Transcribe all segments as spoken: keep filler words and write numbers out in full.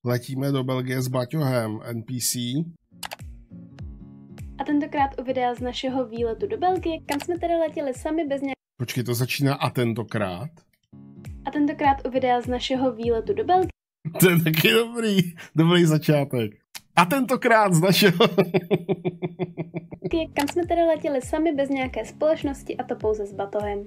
letíme do Belgie s Baťohem, N P C. A tentokrát u videa z našeho výletu do Belgie, kam jsme tedy letěli sami bez nějak... Počkej, to začíná a tentokrát? A tentokrát u videa z našeho výletu do Belgie. To je taky dobrý, dobrý začátek. A tentokrát z našeho... Kam jsme tedy letěli sami bez nějaké společnosti a to pouze s batohem.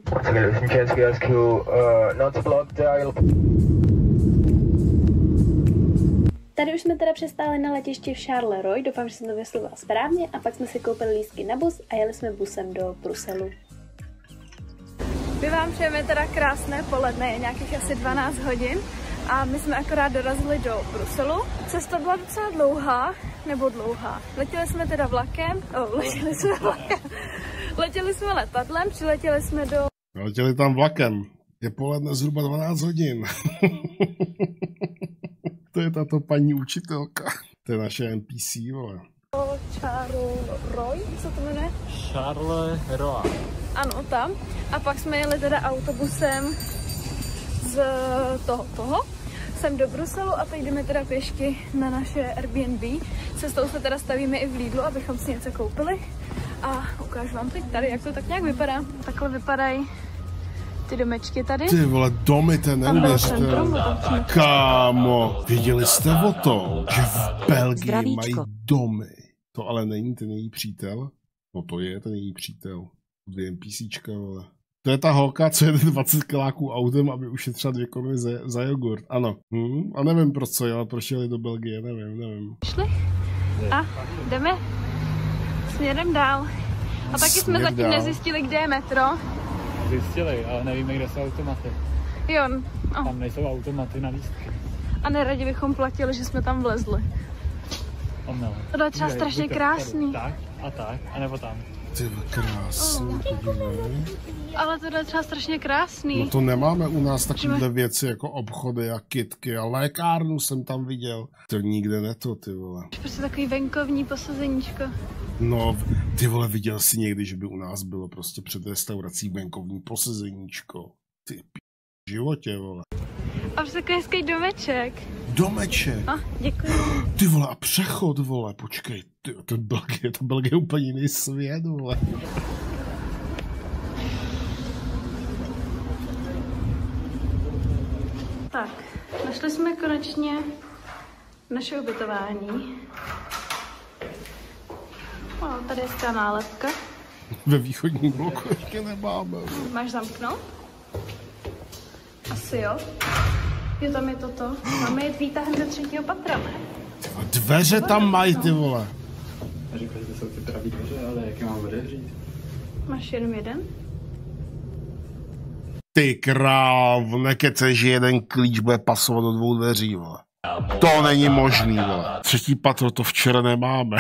Tady už jsme teda přistáli na letišti v Charleroi, doufám, že jsem to vyslovila správně, a pak jsme si koupili lístky na bus a jeli jsme busem do Bruselu. My vám přejeme teda krásné poledne, je nějakých asi dvanáct hodin a my jsme akorát dorazili do Bruselu. Cesta byla docela dlouhá, nebo dlouhá. Letěli jsme teda vlakem, oh, letěli jsme vlakem, letěli jsme letadlem, přiletěli jsme do... Letěli tam vlakem, je poledne zhruba dvanáct hodin. To je tato paní učitelka. To je naše N P C, vole. Charleroi, co to jmenuje? Charleroi. Ano, tam. A pak jsme jeli teda autobusem z toho, toho sem do Bruselu a teď jdeme teda pěšky na naše Airbnb. Cestou se teda stavíme i v Lidlu, abychom si něco koupili. A ukážu vám teď tady, jak to tak nějak vypadá. Takhle vypadají ty domečky tady. Ty vole, domy, ten neuvěřitelný. Kámo, věděli jste o tom, že v Belgii Zdravíčko. Mají domy? To ale není ten její přítel? No to je ten její přítel. Dvě NPCčka, vole. To je ta holka, co jede dvacet kiláků autem, aby ušetřila dvě koruny za, za jogurt. Ano. Hm? A nevím proč co, ale proč jeli do Belgie, nevím, nevím. Šli? A jdeme směrem dál. A taky jsme zatím dál. Nezjistili, kde je metro. Zjistili, ale nevíme, kde jsou automaty. Jo. Oh. Tam nejsou automaty na lístky. A neradi bychom platili, že jsme tam vlezli. No. To je třeba strašně krásný. Tak a tak, anebo tam. Ty krásný, podívej. Ale to je třeba strašně krásný. No to nemáme u nás takovéhle věci jako obchody a kytky a lékárnu jsem tam viděl. To nikde ne to, ty vole. Prostě takový venkovní posazeníčko. No, ty vole, viděl jsi někdy, že by u nás bylo prostě před restaurací venkovní posazeníčko. Ty p*** v životě, vole. A už takový hezký domeček. Domeček? A, děkuji. Ty vole, a přechod, vole, počkej, ty, to Belgie, to Belgie je úplně jiný svět, vole. Tak, našli jsme konečně naše ubytování. O, tady je hezká nálepka. Ve východním bloku ještě nemáme. Máš zamknout? Asi jo. Jo, tam je toto. Máme jít výtahem ze třetího patra, ne? Dveře tam mají, ty vole. A říkali, že jsou ty pravý dveře, ale jak mám otevřít? Máš jenom jeden? Ty kráv, nekecej, že jeden klíč bude pasovat do dvou dveří, vole. To není možný, vole. Třetí patro to včera nemáme.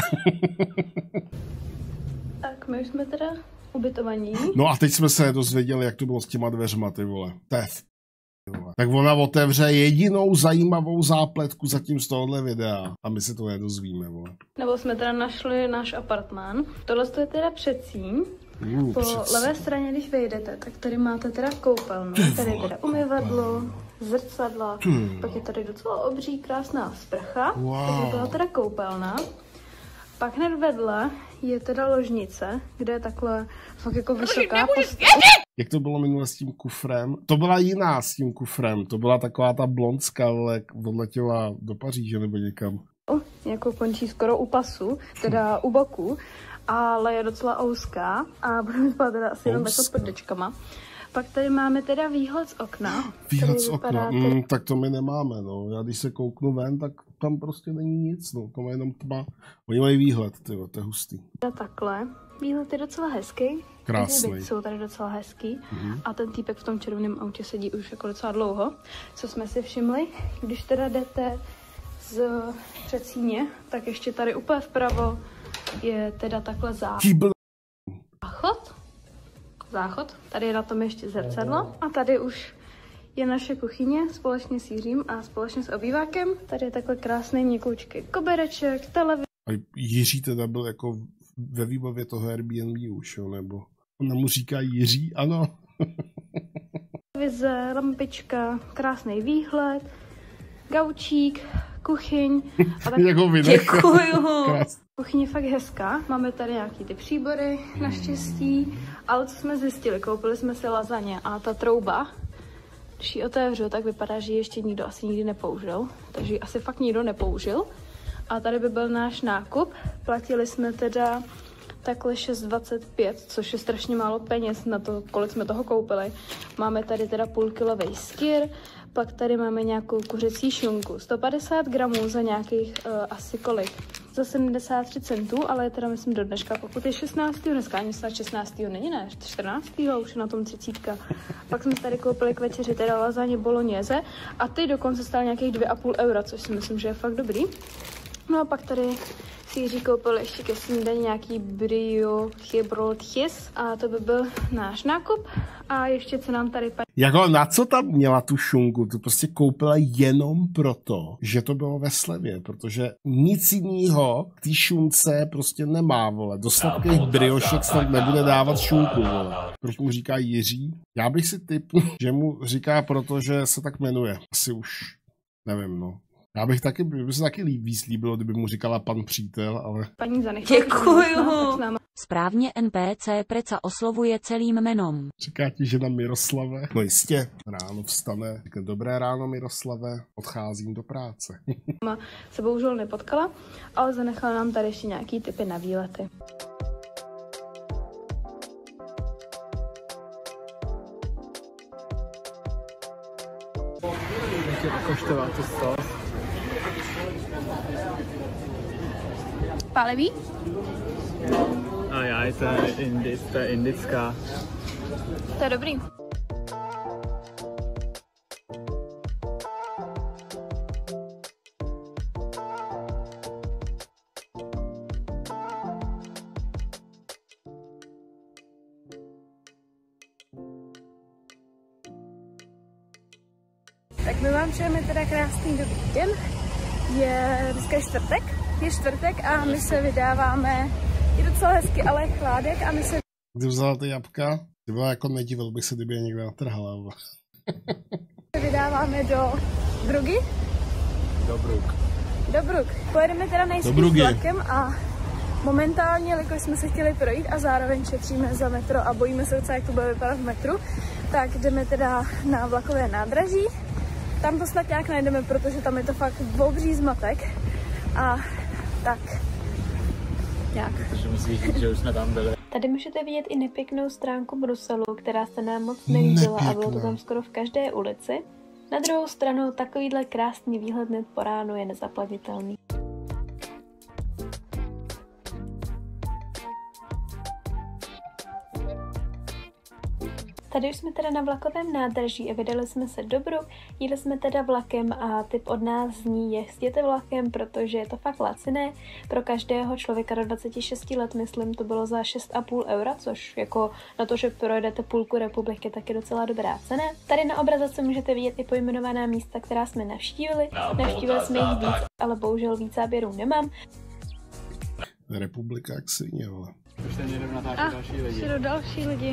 Tak, my už jsme teda ubytovaní. No a teď jsme se dozvěděli, jak to bylo s těma dveřma, ty vole. To je v... Tak ona otevře jedinou zajímavou zápletku zatím z tohohle videa. A my se to nedozvíme, vole. Nebo jsme teda našli náš apartmán. Tohle je teda předsíň. Uh, po přeci. levé straně, když vejdete, tak tady máte teda koupelnu. Tady je teda umyvadlo, zrcadla, Ty. pak je tady docela obří, krásná sprcha. Wow. Takže byla teda koupelna. Pak hned vedle je teda ložnice, kde je takhle fakt jako vysoká postel. Jak to bylo minule s tím kufrem? To byla jiná s tím kufrem. To byla taková ta blondská, ale odletěla do Paříže nebo někam. Jako končí skoro u pasu, teda u boku, ale je docela ouzká a budeme spát teda asi jenom takhle pod dečkama. Pak tady máme teda výhled z okna. Výhled z okna, tady... mm, tak to my nemáme, no. Já když se kouknu ven, tak tam prostě není nic, no. Tam je jenom tma. Oni mají výhled, tyjo, to je hustý. Takhle. Výhled je docela hezký. Krásný. Byty jsou tady docela hezký. Mm-hmm. A ten týpek v tom červeném autě sedí už jako docela dlouho. Co jsme si všimli, když teda jdete z předsíně, tak ještě tady úplně vpravo je teda takhle záchod. Záchod? Záchod. Tady je na tom ještě zrcadlo. A tady už je naše kuchyně společně s Jiřím a společně s obývákem. Tady je takhle krásný měkoučký kobereček, televize. A Jiří teda byl jako ve výbavě toho Airbnb už, jo, nebo ona mu říká Jiří, ano. Televize, lampička, krásný výhled, gaučík, kuchyň. A tak... Jako vydech. Děkuju. Kuchyň je fakt hezká. Máme tady nějaký ty příbory, naštěstí. Ale co jsme zjistili, koupili jsme si lazaně a ta trouba, když ji otevřu, tak vypadá, že ji ještě nikdo asi nikdy nepoužil. Takže ji asi fakt nikdo nepoužil. A tady by byl náš nákup. Platili jsme teda takhle šest dvacet pět, což je strašně málo peněz na to, kolik jsme toho koupili. Máme tady teda půlkilový skyr, pak tady máme nějakou kuřecí šunku. sto padesát gramů za nějakých uh, asi kolik? Za sedmdesát tři centů, ale je teda myslím do dneška, pokud je šestnáctého dneska, ani snad šestnáctého není, ne, čtrnáctého už je na tom třicítka. Pak jsme tady koupili k večeři teda lazaně bolognese a ty dokonce stály nějakých dvě a půl eura, což si myslím, že je fakt dobrý. No a pak tady si Jiří koupil ještě ke snídani nějaký brio chybrotis a to by byl náš nákup. A ještě co nám tady paní... Jako na co tam měla tu šunku? To prostě koupila jenom proto, že to bylo ve slevě, protože nic jiného k té šunce prostě nemá, vole. Do sladkých briošek snad nebude dávat šunku, vole. Proč mu říká Jiří? Já bych si typl, že mu říká proto, že se tak jmenuje. Asi už nevím, no. Já bych taky, by se taky líp, víc líbilo, kdyby mu říkala pan přítel, ale... Paní zanechala. Děkuju. Správně N P C Preca oslovuje celým jménem. Říká ti žena Miroslave. No jistě, ráno vstane. Dobré ráno, Miroslave, odcházím do práce. Se bohužel nepotkala, ale zanechala nám tady ještě nějaký tipy na výlety. Chci okoštovat tu sos. Pálivý? A já, to je, indi, to je indická. To je dobrý. Tak my vám přejeme teda krásný dobrý den. Je dneska čtvrtek, je čtvrtek a my se vydáváme, je docela hezky, ale je chládek a my se... Kdy vzala ty jabka? Ty byla jako nedivil bych se, kdyby je někde natrhala. vydáváme do Brugy? Do Brug. Do Brug. Pojedeme teda nejspíš vlakem a momentálně, jelikož jsme se chtěli projít a zároveň šetříme za metro a bojíme se docela, jak to bude vypadat v metru, tak jdeme teda na vlakové nádraží. Tam to snad nějak najdeme, protože tam je to fakt obří zmatek. A tak nějak. Protože musíš říct, že už jsme tam byli. Tady můžete vidět i nepěknou stránku Bruselu, která se nám moc nelíbila a bylo to tam skoro v každé ulici. Na druhou stranu takovýhle krásný výhled hned po ránu je nezaplatitelný. Tady už jsme teda na vlakovém nádraží a vydali jsme se do Brug, jeli jsme teda vlakem a tip od nás zní jezděte vlakem, protože je to fakt laciné. Pro každého člověka do dvaceti šesti let, myslím, to bylo za šest a půl eura, což jako na to, že projedete půlku republiky, tak je docela dobrá cena. Tady na obrazovce můžete vidět i pojmenovaná místa, která jsme navštívili. Navštívili jsme jich víc, ale bohužel víc záběrů nemám. Republika jak svině, vole. Už se někde natáčí další lidi. do další lidi.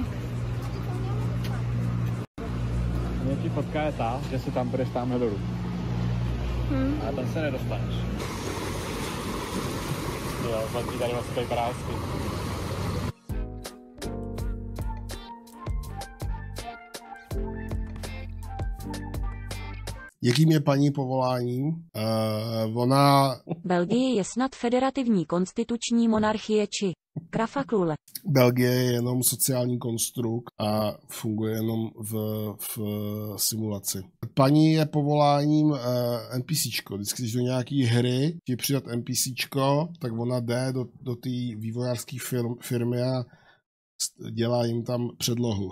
Nejlepší fotka je ta, že si tam budeš tamhle dolů. Hmm. A tam se nedostaneš. Jo, platí tady vlastně tady parázky. Jakým je paní povoláním? Uh, ona... Belgie je snad federativní konstituční monarchie či krafaklule. Belgie je jenom sociální konstrukt a funguje jenom v, v simulaci. Paní je povoláním uh, NPCčko. Vždycky, když do nějaký hry ti přidat NPCčko, tak ona jde do, do té vývojářské firm, firmy a dělá jim tam předlohu.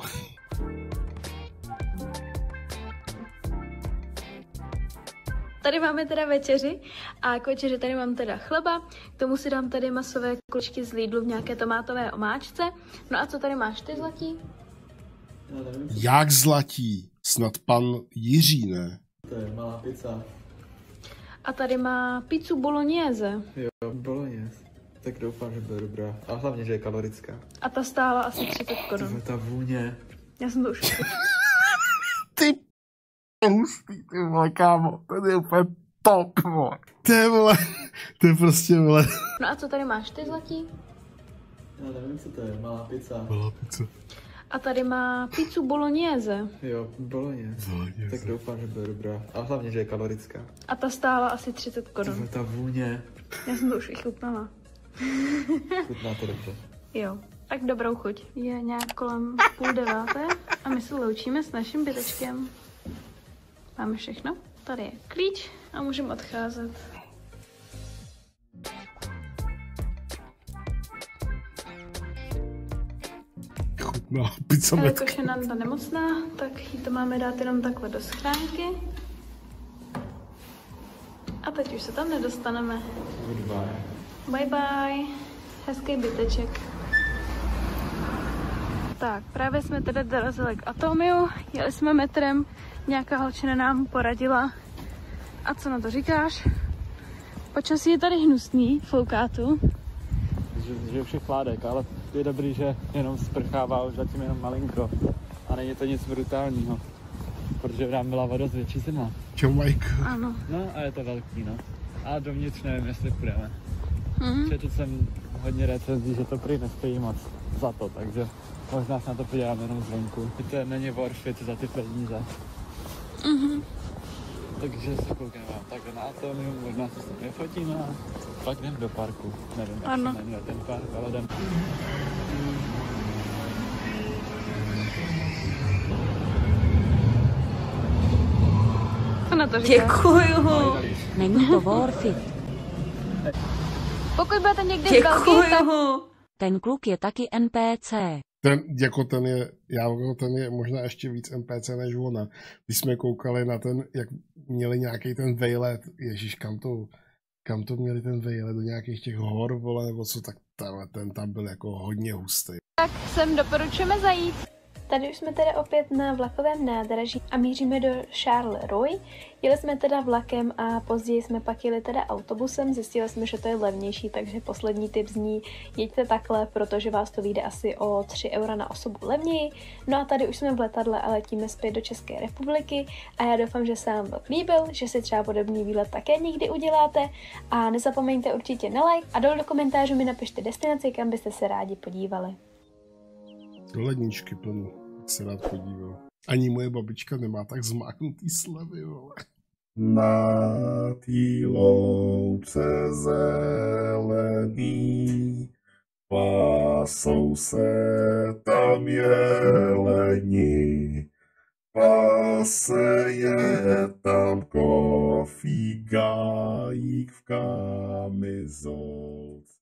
Tady máme teda večeři a k večeři tady mám teda chleba, k tomu si dám tady masové kuličky z Lidlu v nějaké tomátové omáčce. No a co tady máš ty, Zlatí? Jak Zlatí? Snad pan Jiří, ne? To je malá pizza. A tady má pizzu bolognese. Jo, bolognese. Tak doufám, že bude dobrá. A hlavně, že je kalorická. A ta stála asi třicet korun. Ta vůně. Já jsem to už... Ty hustý, ty vole, kámo. To je úplně top, to je, vole, to je prostě, vole. No a co tady máš ty, Zlatí? Já nevím, co to je, malá pizza. Malá pizza. A tady má pizzu bolognese. Jo, bolognese. Bolognese. Tak doufám, že bude dobrá. A hlavně, že je kalorická. A ta stála asi třicet To korun. je ta vůně. Já jsem to už i chutnala. Chutná to dobře. Jo, tak dobrou chuť. Je nějak kolem půl deváté a my se loučíme s naším bytečkem. Máme všechno. Tady je klíč a můžeme odcházet. Chutná pizza. A jakož je Nanda nemocná, tak jí to máme dát jenom takhle do schránky. A teď už se tam nedostaneme. Goodbye. Bye bye. Hezký byteček. Tak, právě jsme tedy dorazili k Atomiu, jeli jsme metrem, nějaká holčina nám poradila. A co na to říkáš? Počasí je tady hnusný, fouká tu. Že, že už je chládek, ale je dobrý, že jenom sprchává už zatím jenom malinko. A není to nic brutálního, protože nám byla voda z větší zima. Čau, Mike. Ano. No a je to velký, no. A dovnitř nevím, jestli půjdeme. Mhm. Četl jsem hodně recenzí, že to prý nestojí moc za to, takže možná se na to podíváme jenom zvenku. To není worth it za ty peníze. Mhm. Takže se koukneme takhle na Atomium, možná se s tím vyfotíme a pak jdem do parku. Nevím, jak Ano. se jmenuje ten park, ale jdem. Co na to říkáš? Děkuju. Není to worth it. Pokud budete někde v Belgii, tak... Děkuju. Ten kluk je taky N P C. Ten, jako ten je, já ten je možná ještě víc N P C než ona. Když jsme koukali na ten, jak měli nějaký ten vejlet, ježíš, kam to, kam to měli ten vejlet, do nějakých těch hor, vole, nebo co, tak tenhle, ten tam byl jako hodně hustý. Tak sem doporučujeme zajít. Tady už jsme teda opět na vlakovém nádraží a míříme do Charleroi. Jeli jsme teda vlakem a později jsme pak jeli teda autobusem. Zjistili jsme, že to je levnější, takže poslední tip zní jeďte takhle, protože vás to vyjde asi o tři eura na osobu levněji. No a tady už jsme v letadle a letíme zpět do České republiky a já doufám, že se vám vlog líbil, že si třeba podobný výlet také někdy uděláte a nezapomeňte určitě na like a dole do komentářů mi napište destinaci, kam byste se rádi podívali. Do ledničky plnou, jak se rád podíval. Ani moje babička nemá tak zmáknutý slavy, vole. Na tý louce zelený pásou se tam jeleni, pase je tam kofík, gájík v kamizolu.